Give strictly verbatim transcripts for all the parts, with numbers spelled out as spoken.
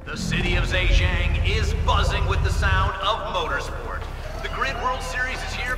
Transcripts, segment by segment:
The city of Zhejiang is buzzing with the sound of motorsport. The Grid World Series is here.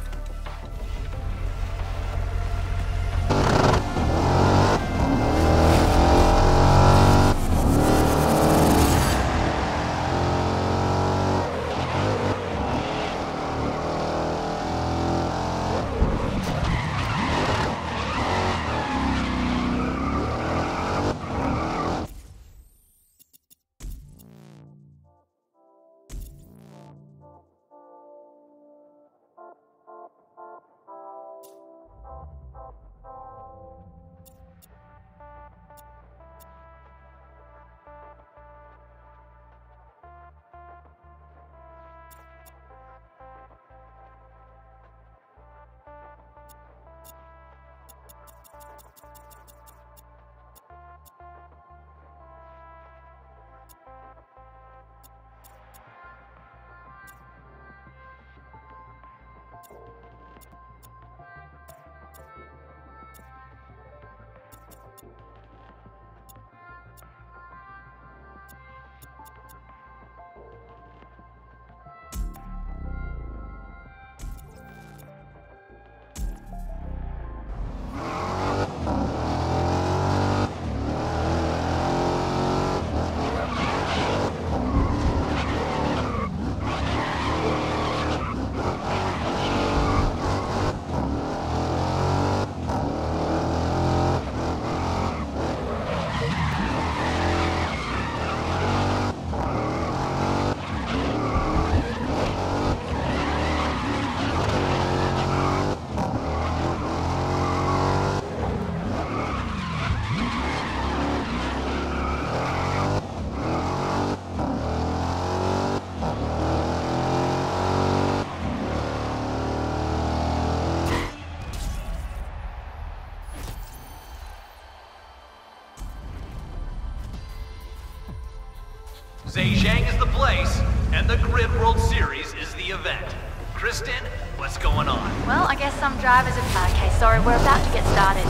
Zhejiang is the place, and the Grid World Series is the event. Kristen, what's going on? Well, I guess some drivers have... Okay, sorry, we're about to get started.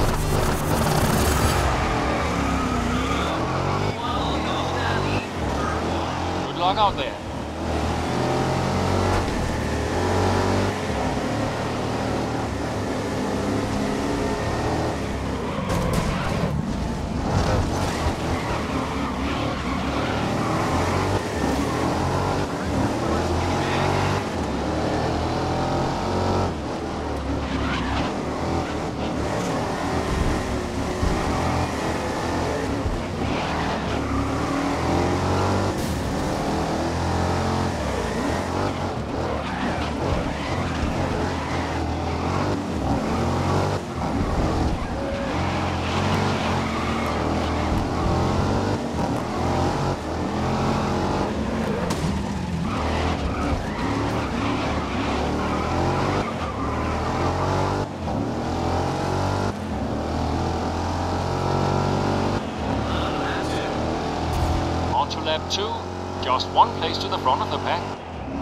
Good luck out there. Lap two, just one place to the front of the pack.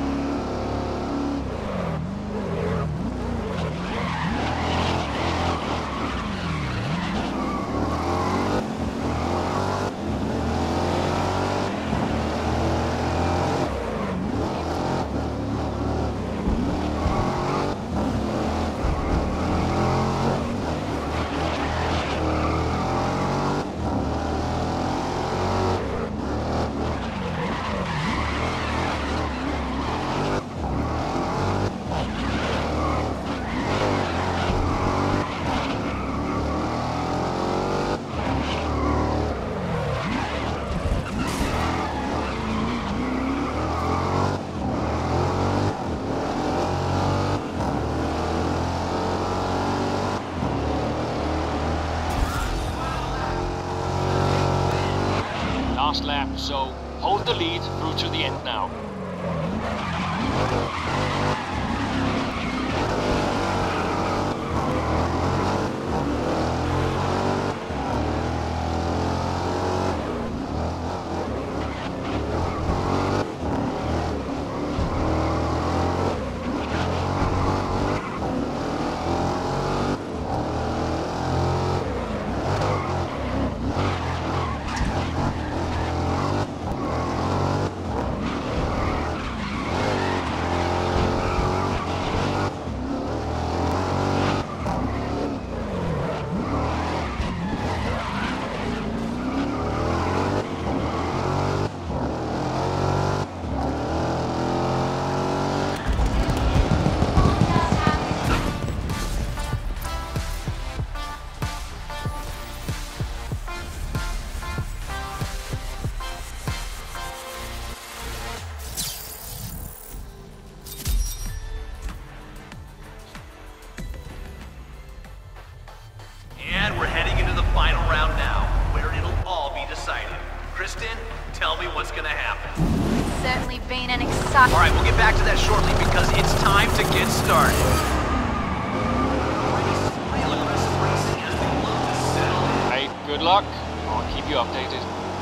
Last lap, so hold the lead through to the end now. Kristen, tell me what's gonna happen. It's certainly been an exciting... Alright, we'll get back to that shortly because it's time to get started. Hey, good luck. I'll keep you updated.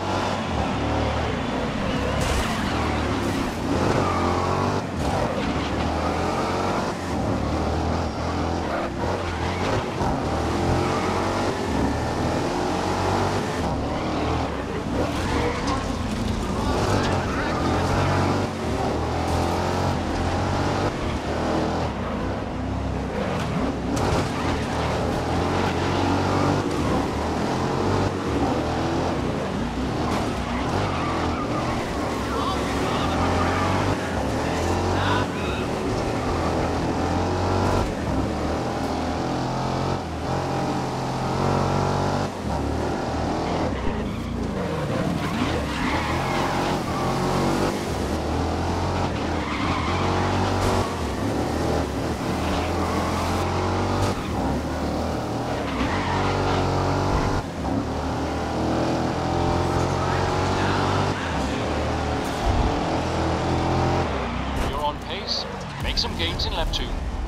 Make some gains in lap two.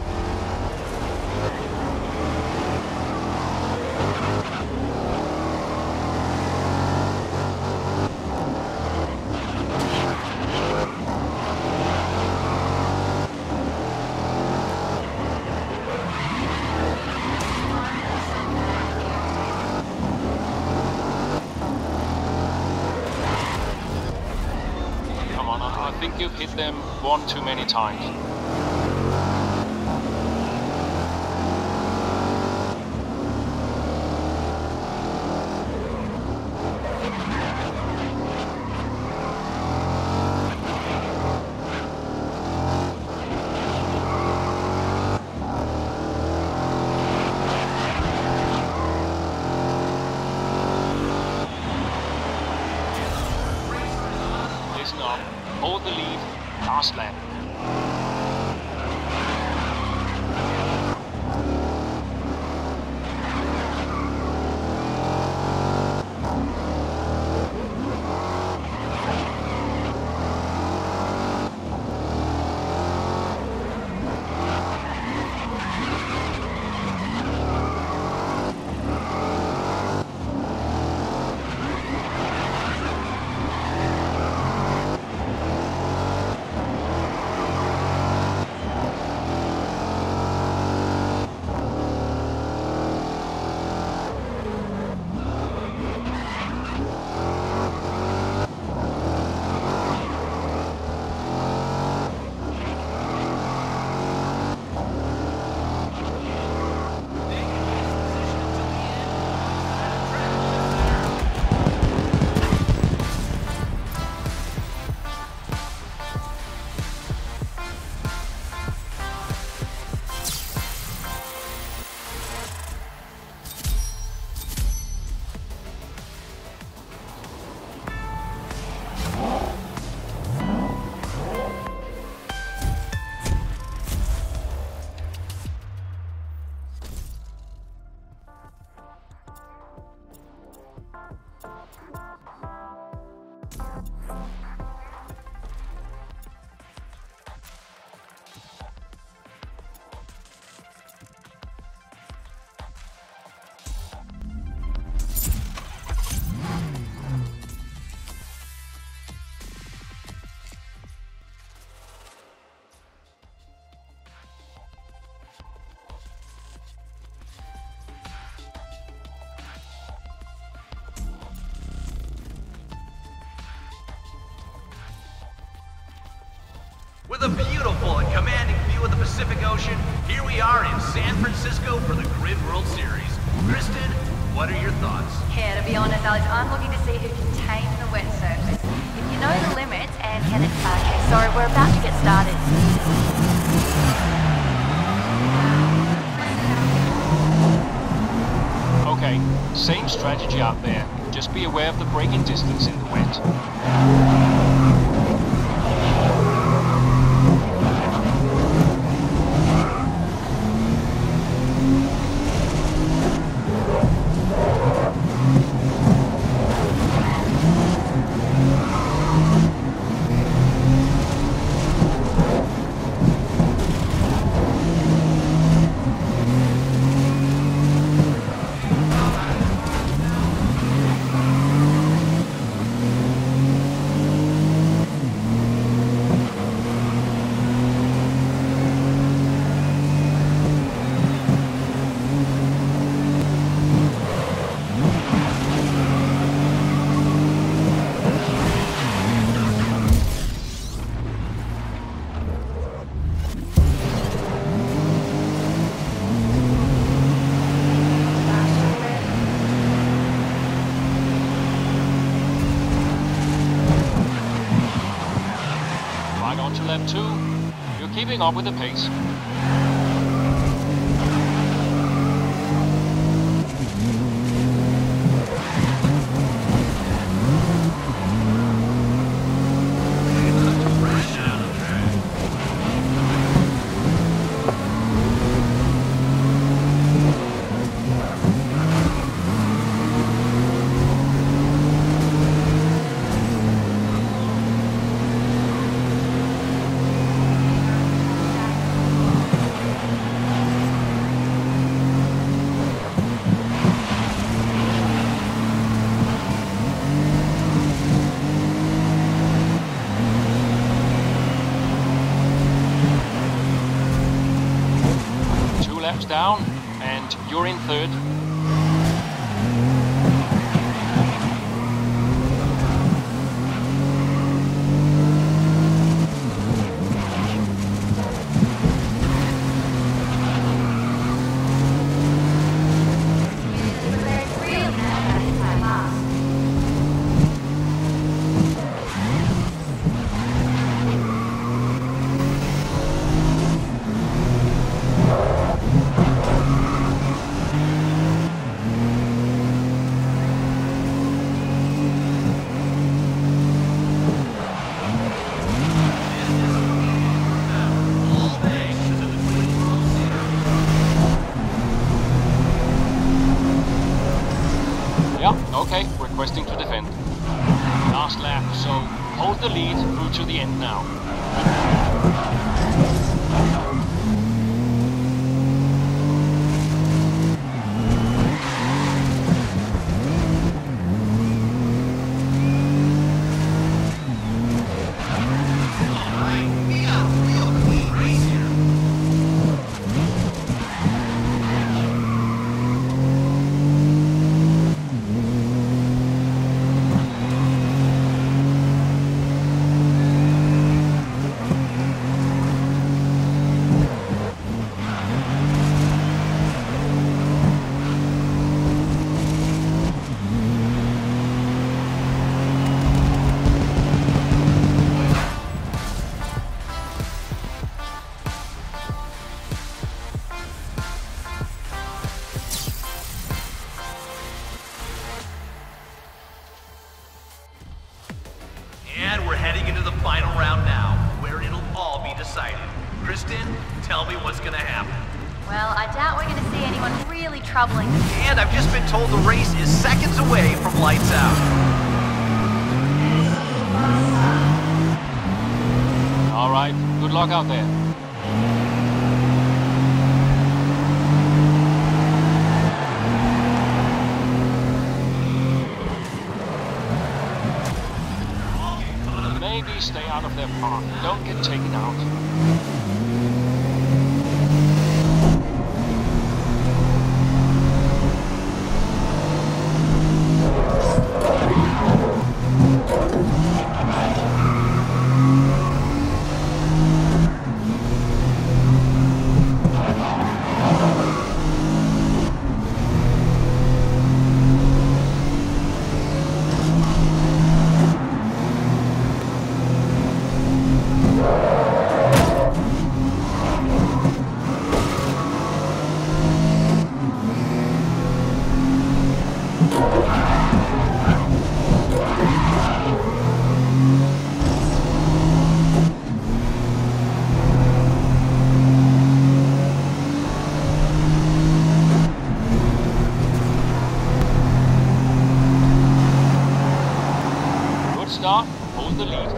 Come on, I think you've hit them one too many times. Up. Hold the lead, last lap. With a beautiful and commanding view of the Pacific Ocean, here we are in San Francisco for the Grid World Series. Kristen, what are your thoughts? Yeah, to be honest, Alex, I'm looking to see who can tame the wet surface. If you know the limits and can... Okay, sorry, we're about to get started. Okay, same strategy out there. Just be aware of the braking distance in the wet. lap two. You're keeping up with the pace. Down, and you're in third. Okay, requesting to defend. Last lap, so hold the lead through to the end now. And we're heading into the final round now, where it'll all be decided. Kristen, tell me what's gonna happen. Well, I doubt we're gonna see anyone really troubling the... And I've just been told the race is seconds away from lights out. All right, good luck out there. Maybe stay out of their path. Don't get taken out. Start, hold the lead.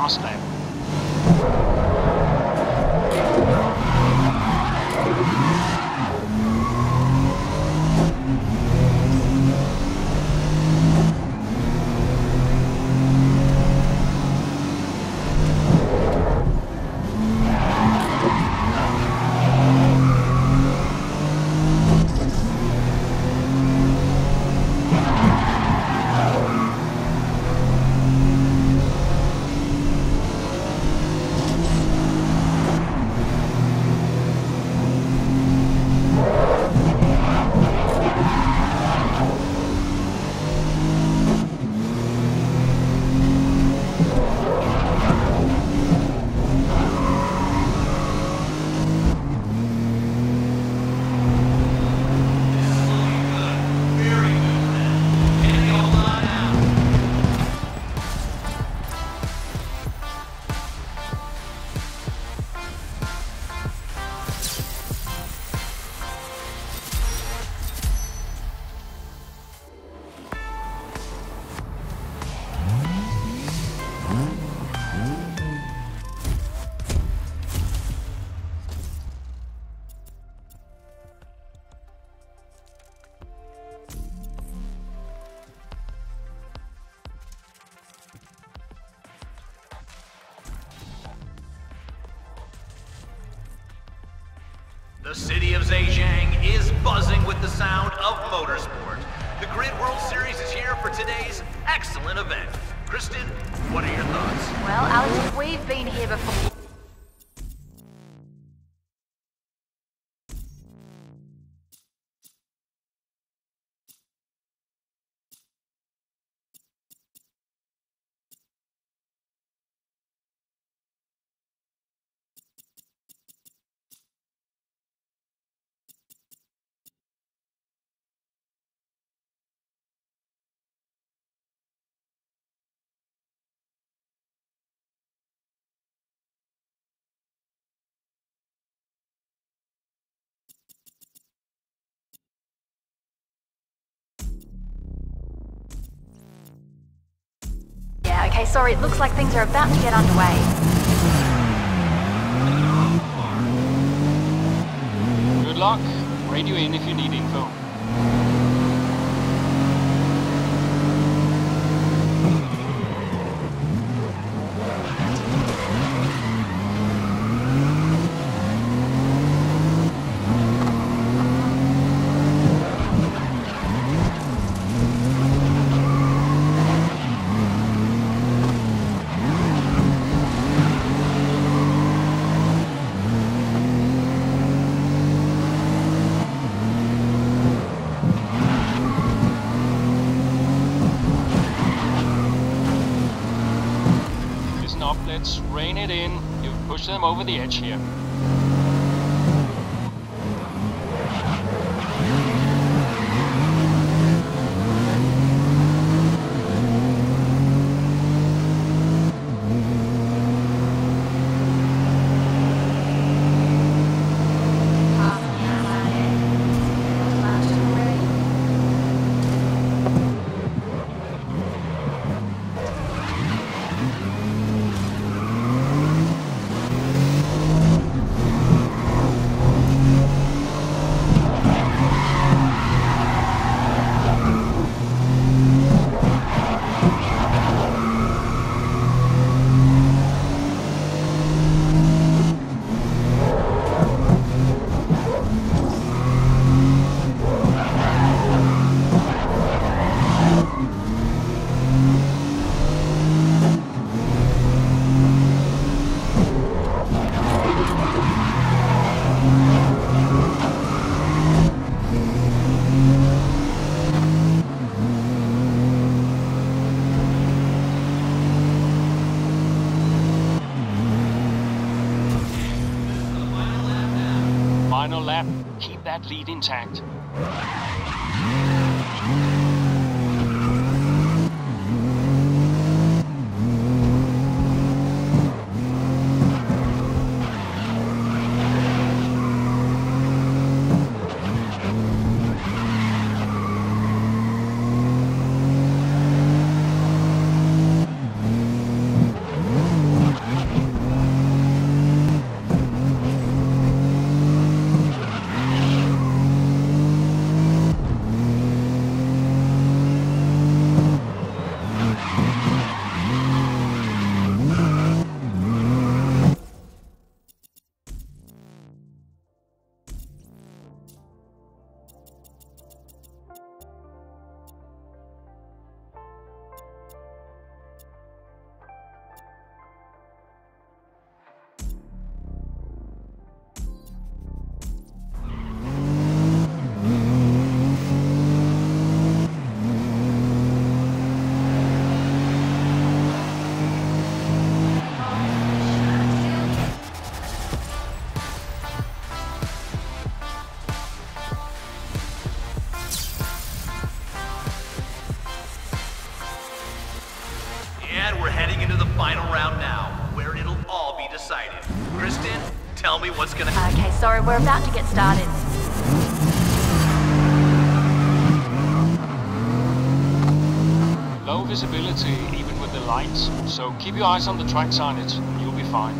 last lap. The city of Zhejiang is buzzing with the sound of motorsport. The Grid World Series is here for today's excellent event. Kristen, what are your thoughts? Well, Alex, we've been here before. Yeah, okay, sorry, it looks like things are about to get underway. Good luck. Radio in if you need info. Let's rein it in. You've pushed them over the edge here. Final lap. Keep that lead intact. And we're heading into the final round now, where it'll all be decided. Kristen, tell me what's gonna happen. Okay, sorry, we're about to get started. Low visibility, even with the lights, so keep your eyes on the track signage and you'll be fine.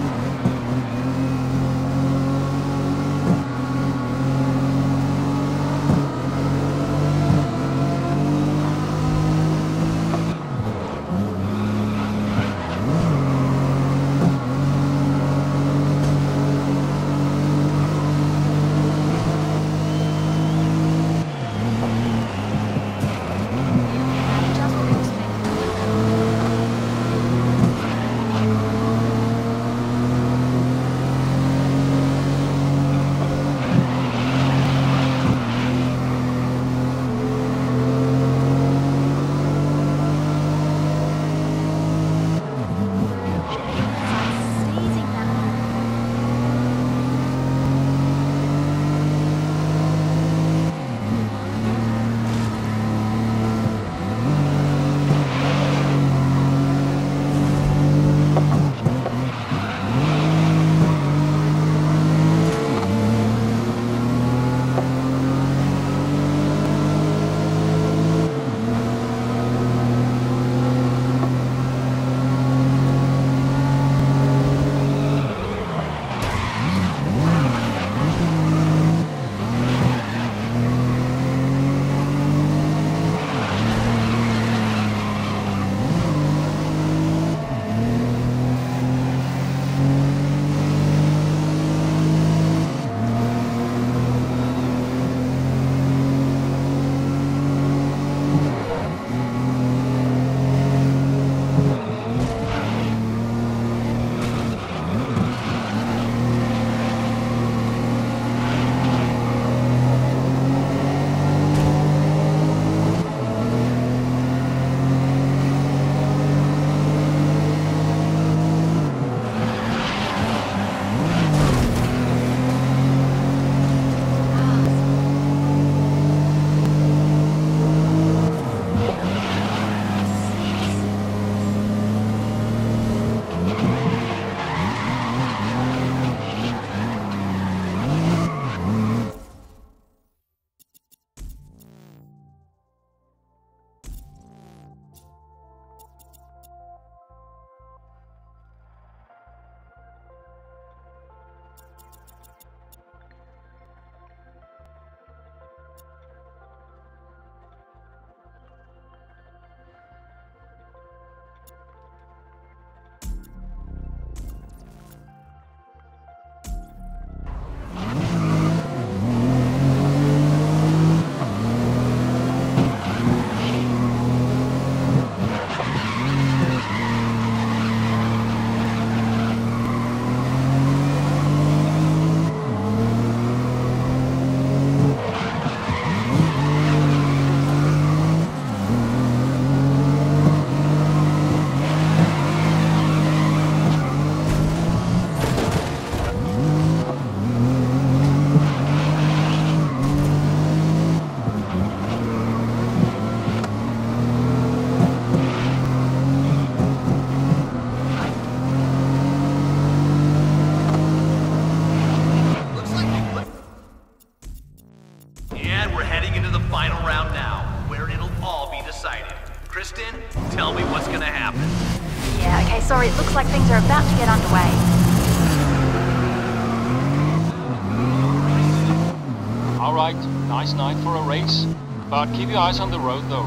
Tell me what's gonna happen. Yeah, okay, sorry, it looks like things are about to get underway. Alright, nice night for a race, but keep your eyes on the road though.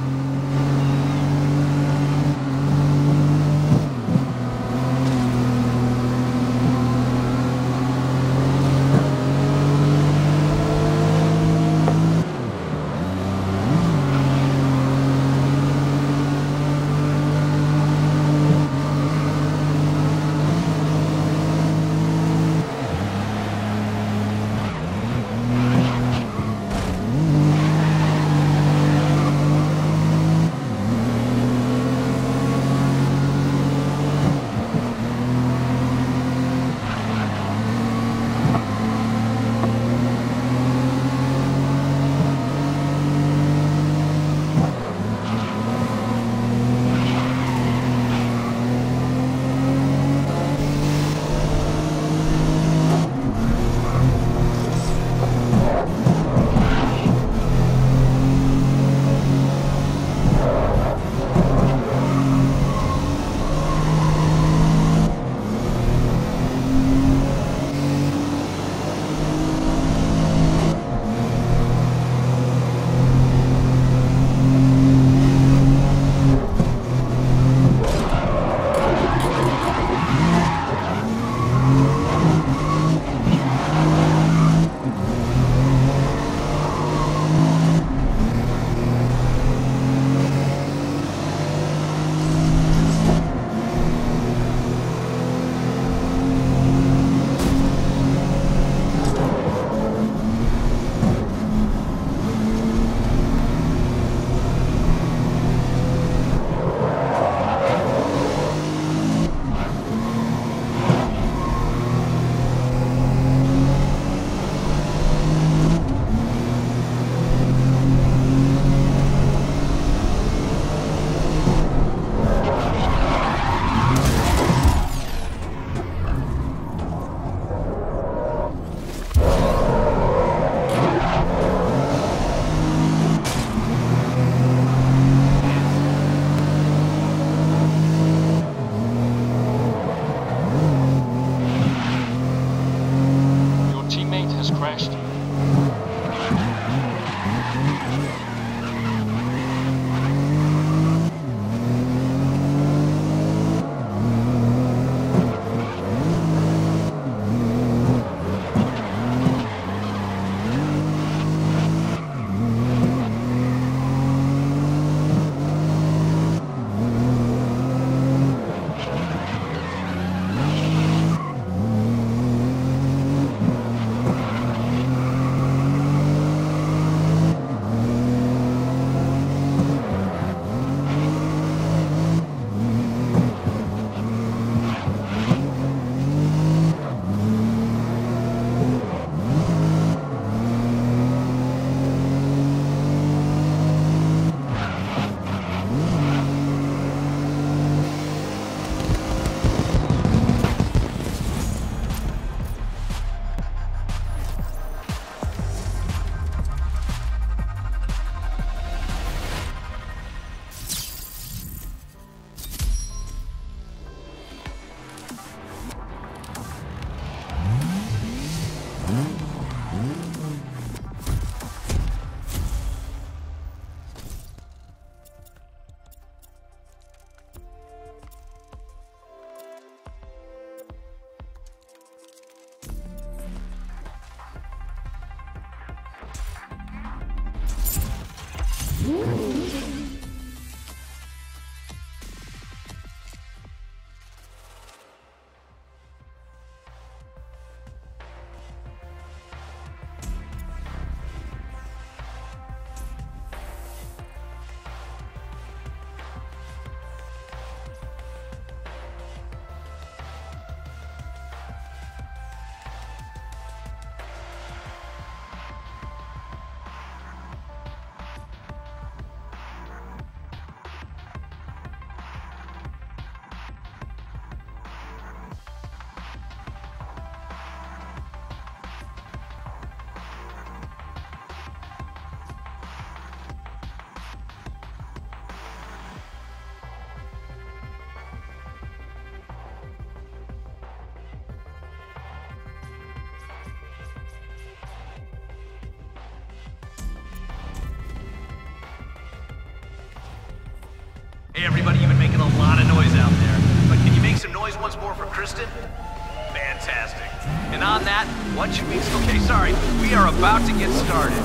Hey everybody, you've been making a lot of noise out there. But can you make some noise once more for Kristen? Fantastic. And on that, what should we... Okay, sorry. We are about to get started.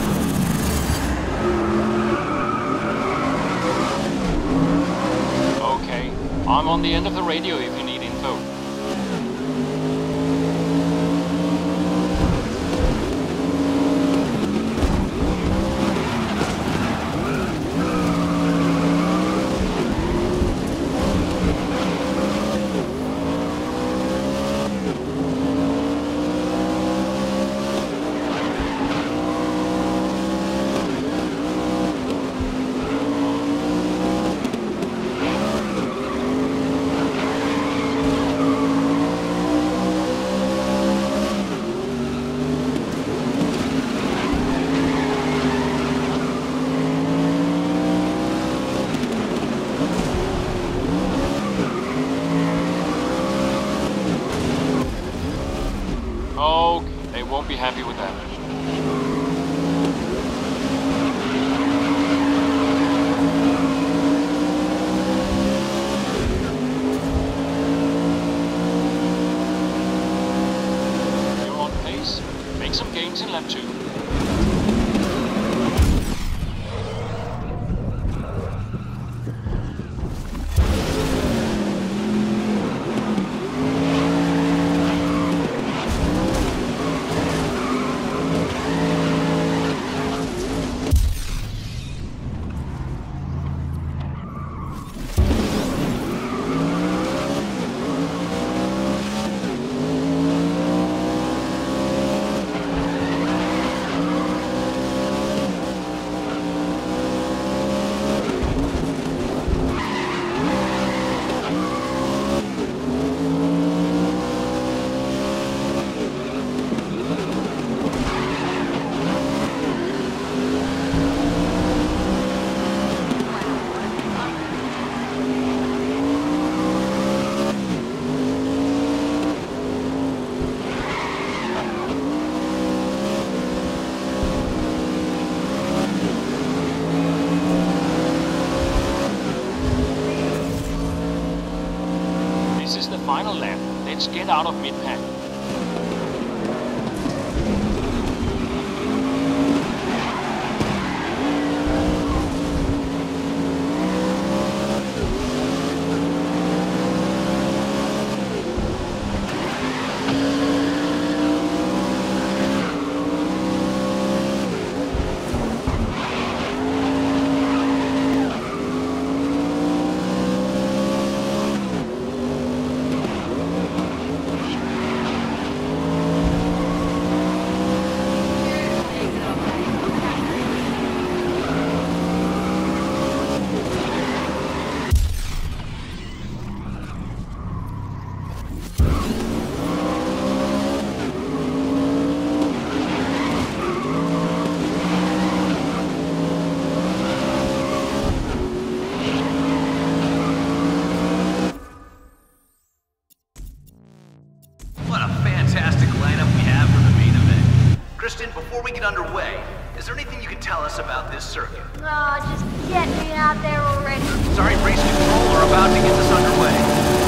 Okay, I'm on the end of the radio if you need info. Okay, they won't be happy with that. You're on pace. Make some gains in lap two. Final lap. Let's get out of mid-pack. Before we get underway, is there anything you can tell us about this circuit? Oh, just get me out there already. Sorry, race control are about to get this underway.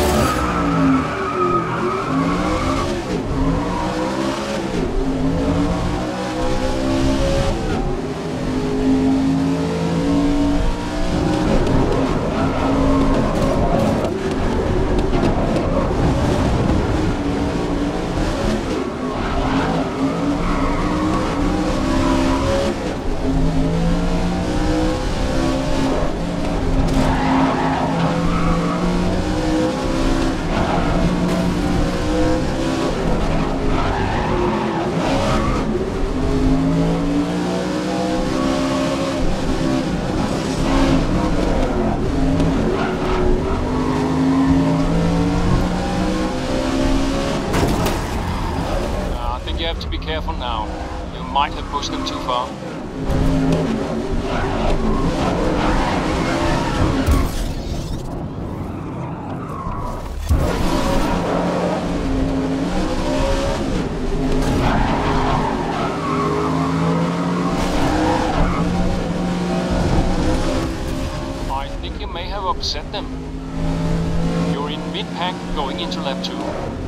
careful now. You might have pushed them too far. I think you may have upset them. You're in mid-pack going into lap two.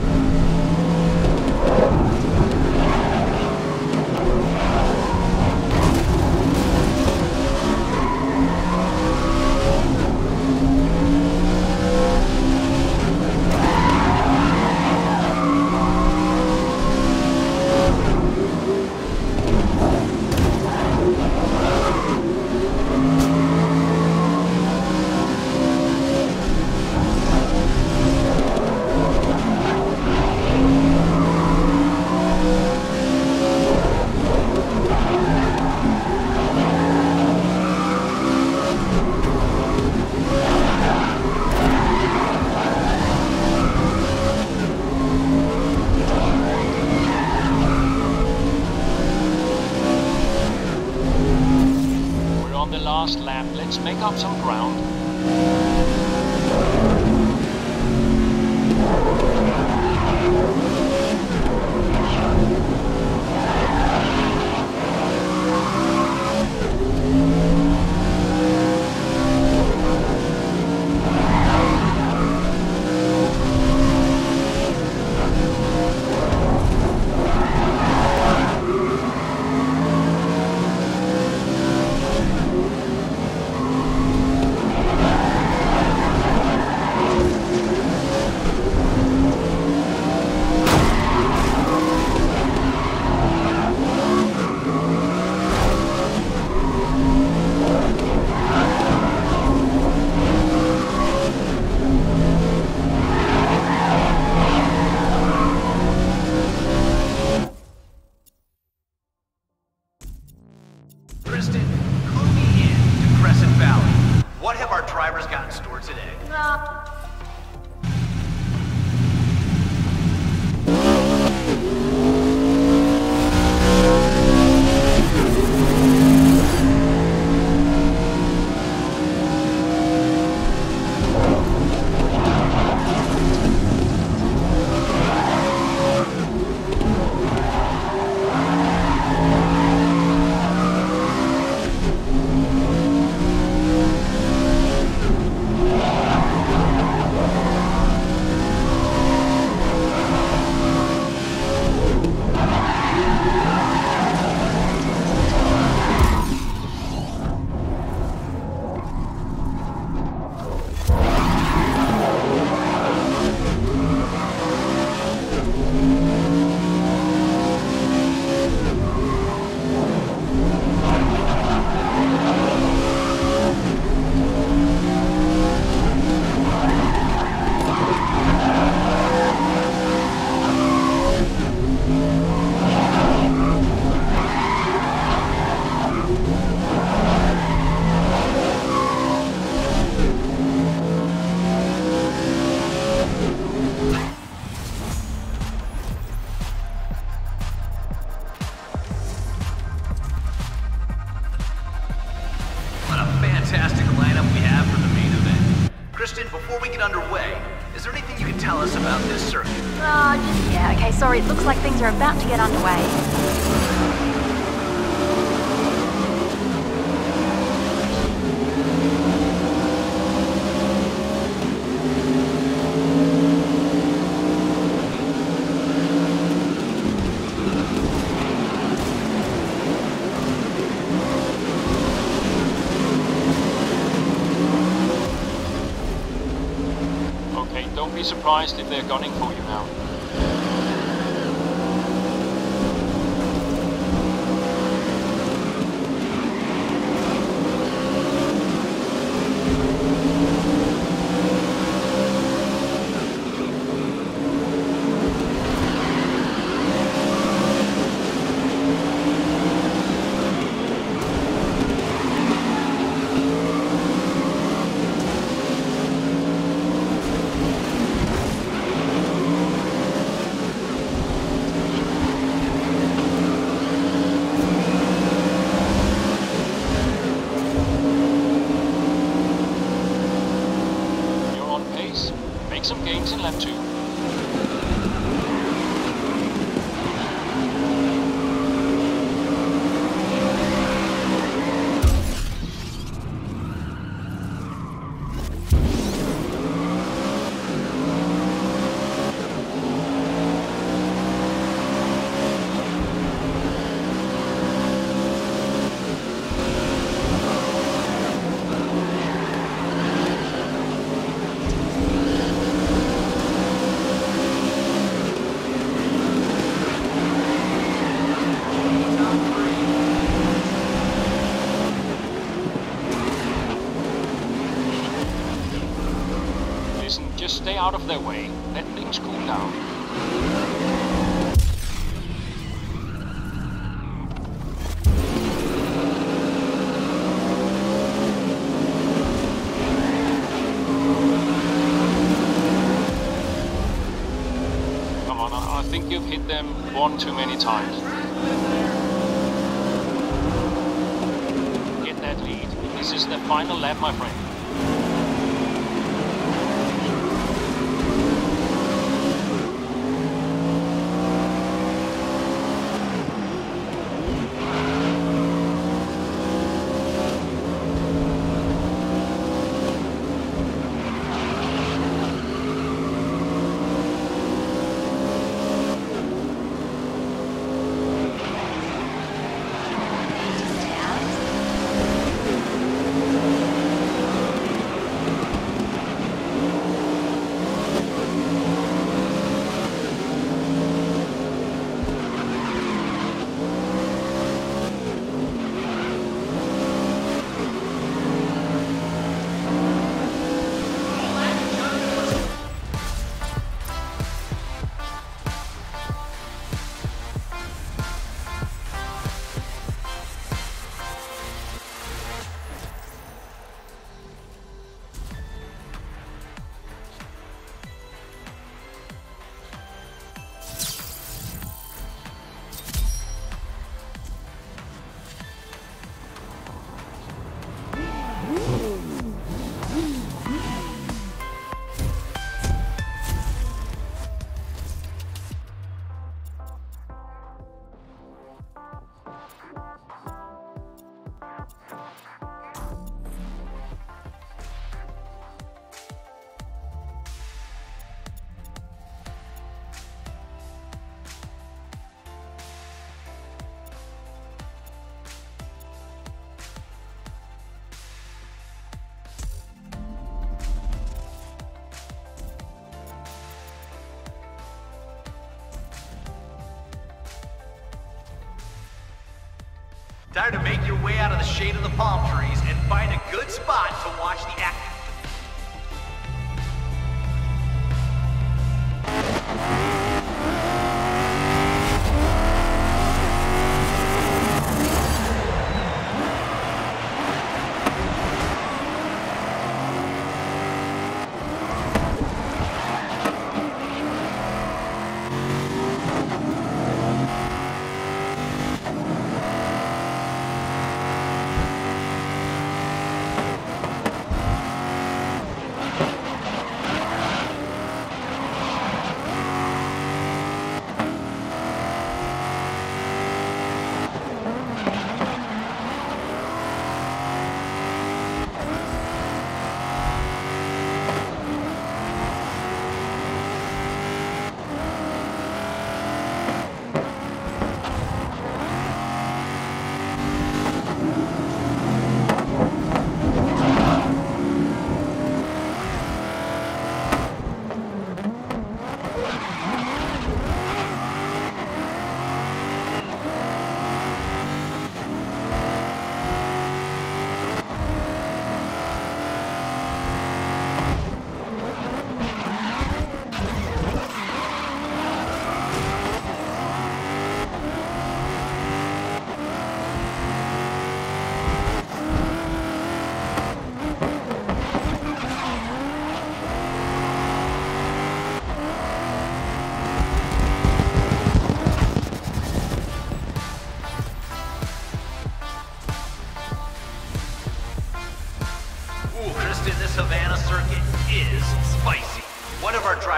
Last lap, let's make up some ground. Kristen, clue me in to Crescent Valley. What have our drivers got in store today? Uh, Fantastic lineup we have for the main event. Kristen, before we get underway, is there anything you can tell us about this circuit? uh, just, yeah, okay, sorry, it looks like things are about to get underway. Don't be surprised if they're gunning for you now. Things in lab two. Just stay out of their way. Let things cool down. Come on, I, I think you've hit them one too many times. Get that lead. This is the final lap, my friend. Time to make your way out of the shade of the palm trees and find a good spot to watch the action.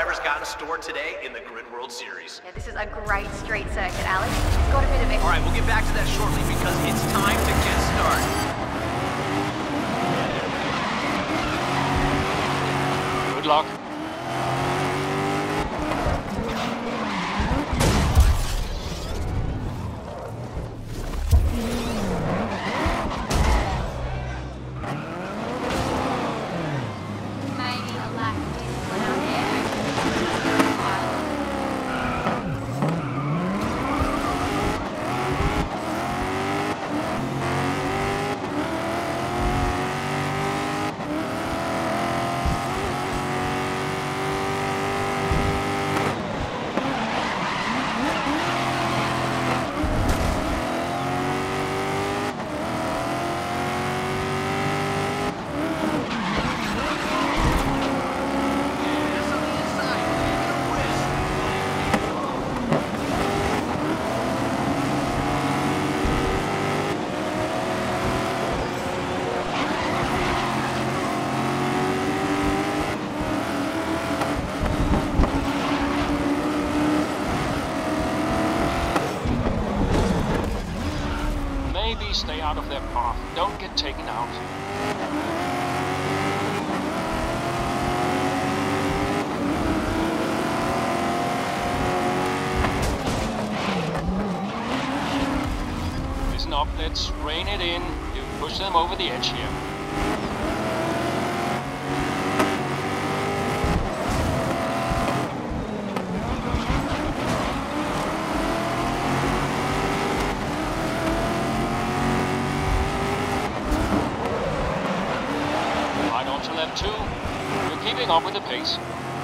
drivers got in store today in the Grid World Series. Yeah, this is a great street circuit, Alex. It's got a bit of it. All right, we'll get back to that shortly because it's time to get started. Good luck. Stay out of their path. Don't get taken out. Listen up, let's rein it in. You push them over the edge here. Two. You're keeping up with the pace.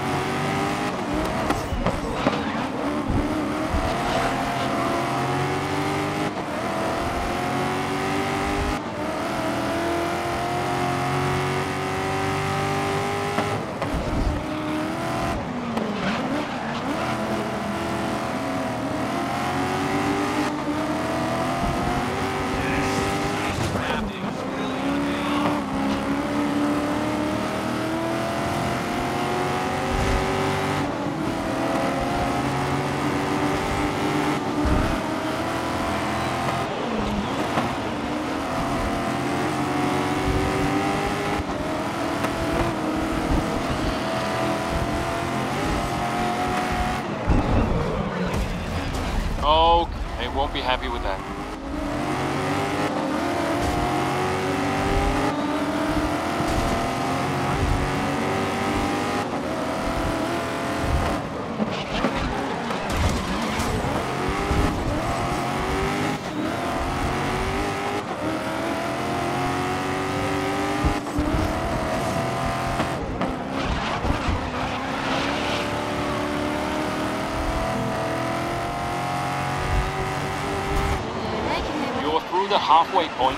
Okay, won't be happy with that. The halfway point.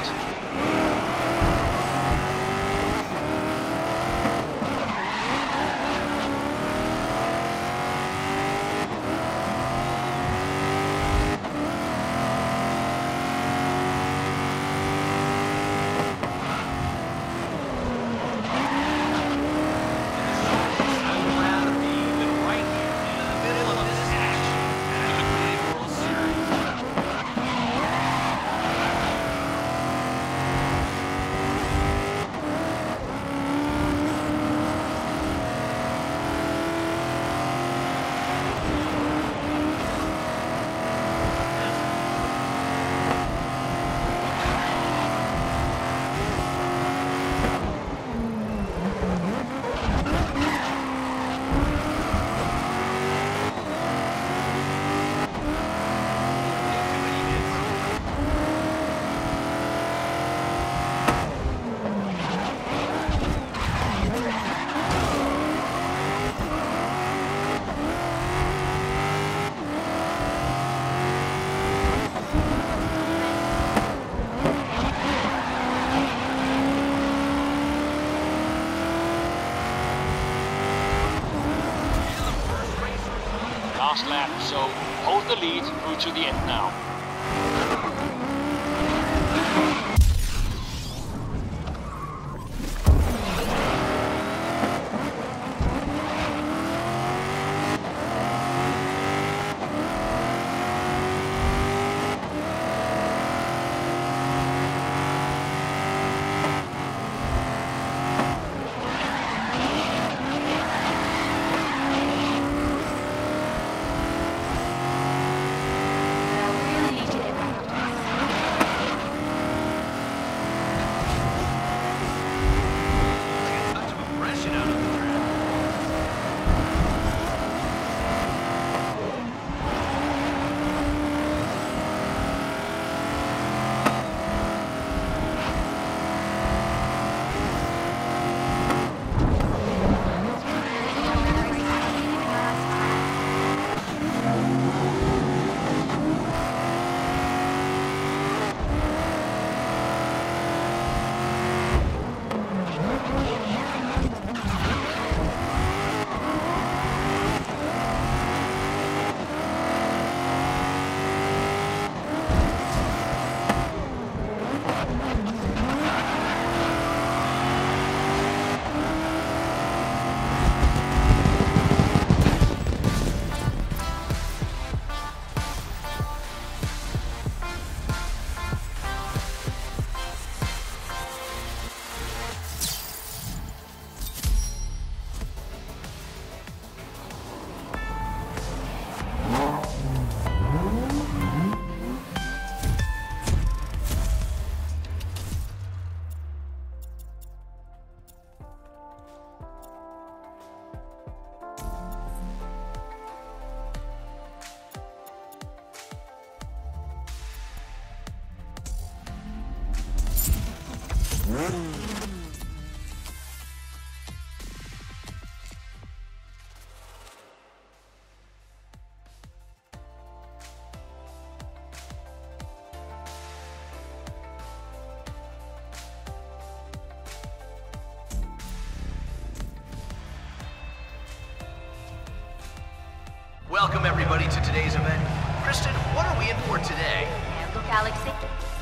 Last lap, so hold the lead through to the end now. Welcome everybody to today's event. Kristen, what are we in for today? Yeah, look, Alex, it...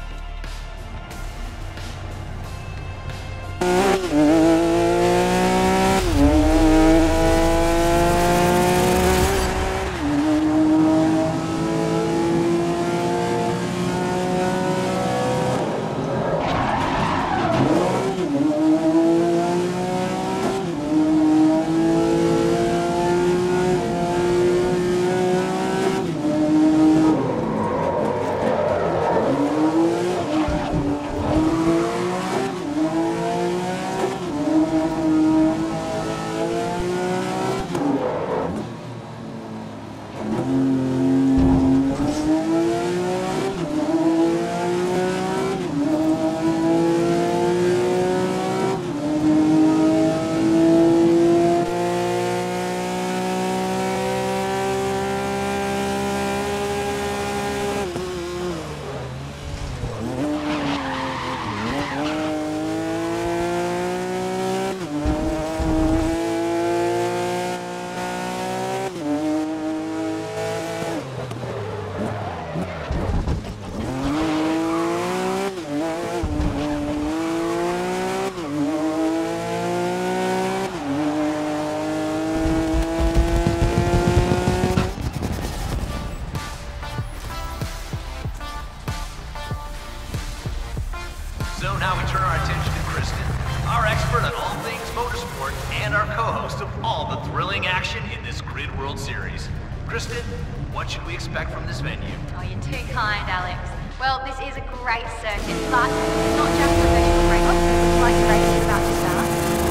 So now we turn our attention to Kristen, our expert on all things motorsport and our co-host of all the thrilling action in this Grid World Series. Kristen, what should we expect from this venue? Oh, you're too kind, Alex. Well, this is a great circuit, but it's not just professional race. Oh, looks like the race is about to start.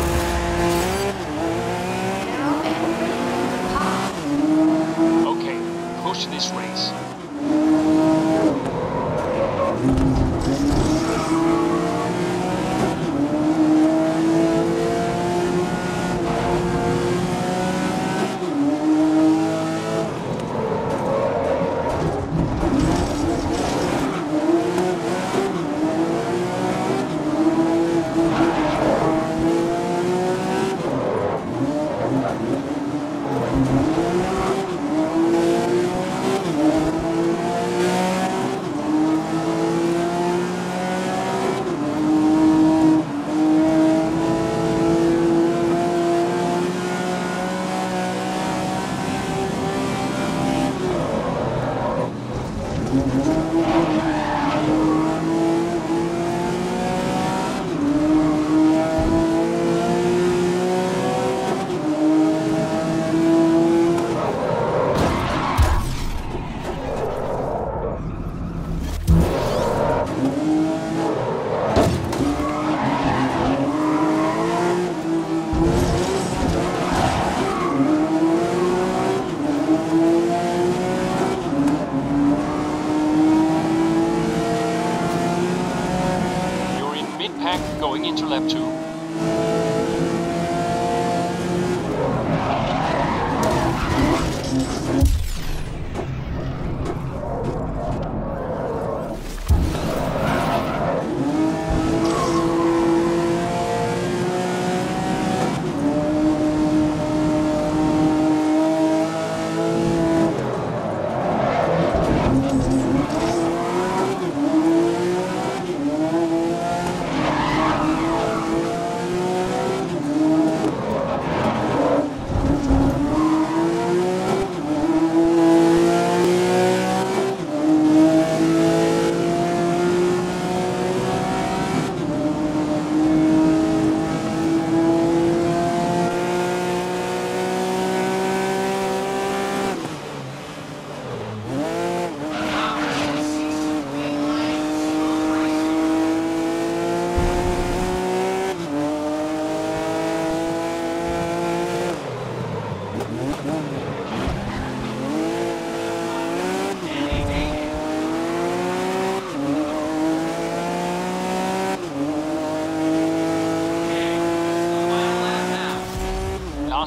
They're off. Okay, push this race. Going into lap two.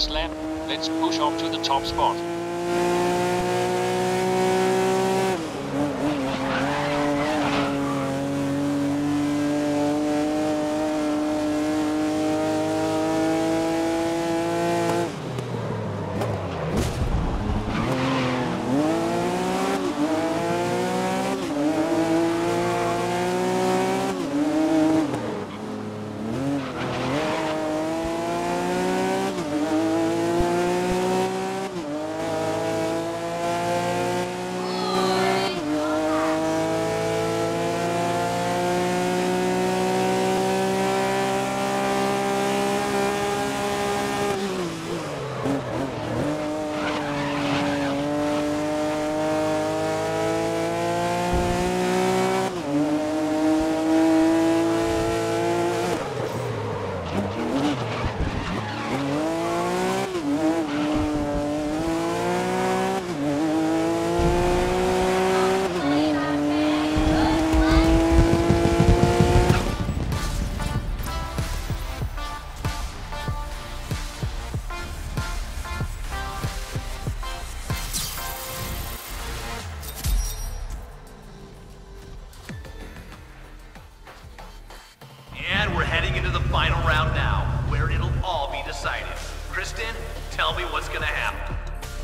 last lap. Let's push up to the top spot. And we're heading into the final round now, where it'll all be decided. Kristen, tell me what's gonna happen.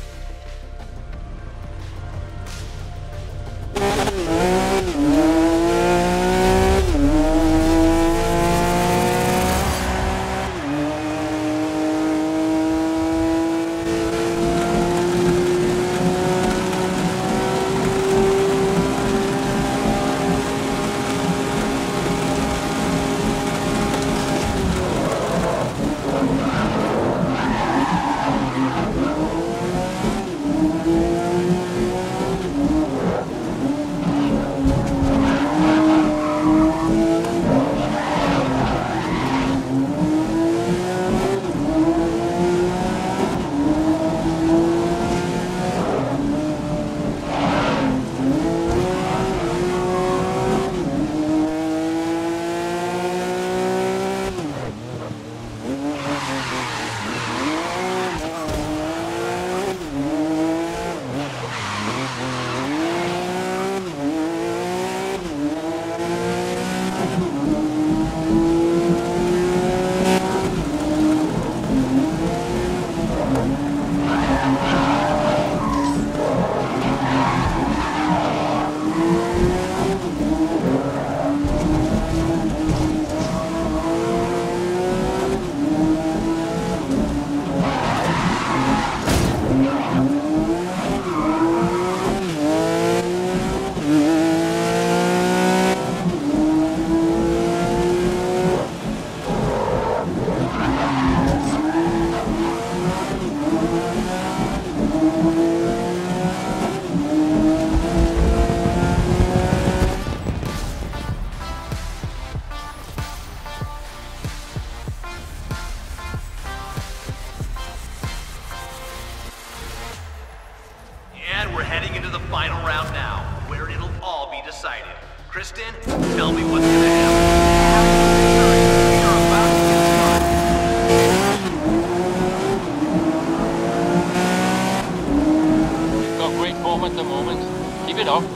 And we're heading into the final round now, where it'll all be decided. Kristen, tell me what's gonna happen. We are about to get started. You've got great form at the moment. Keep it up.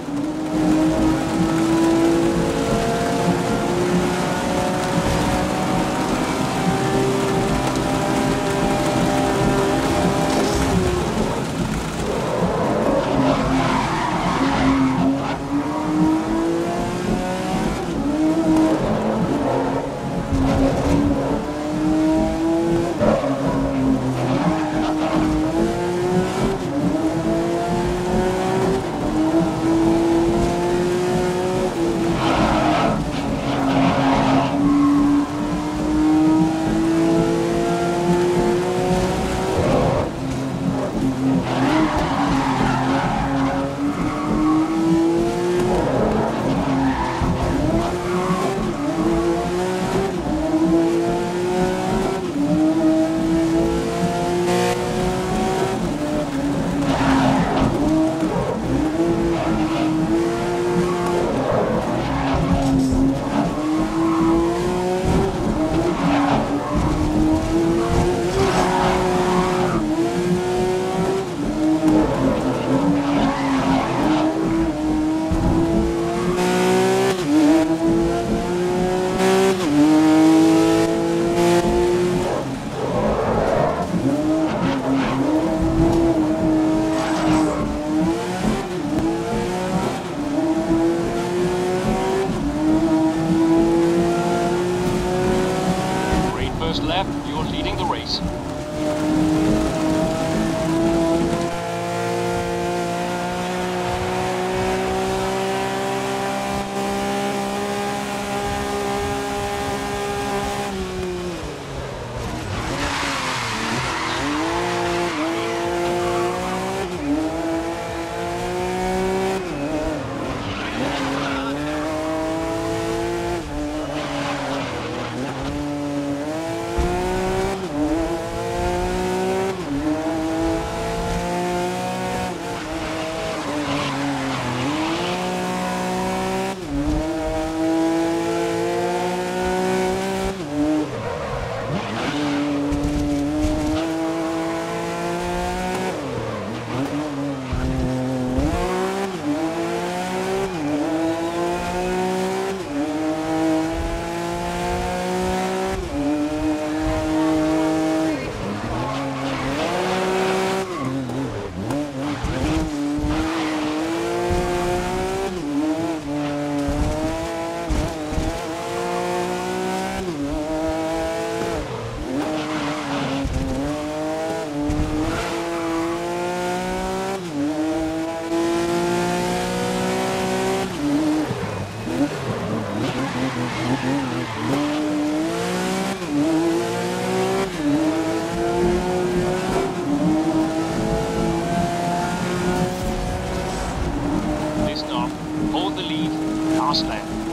last lap.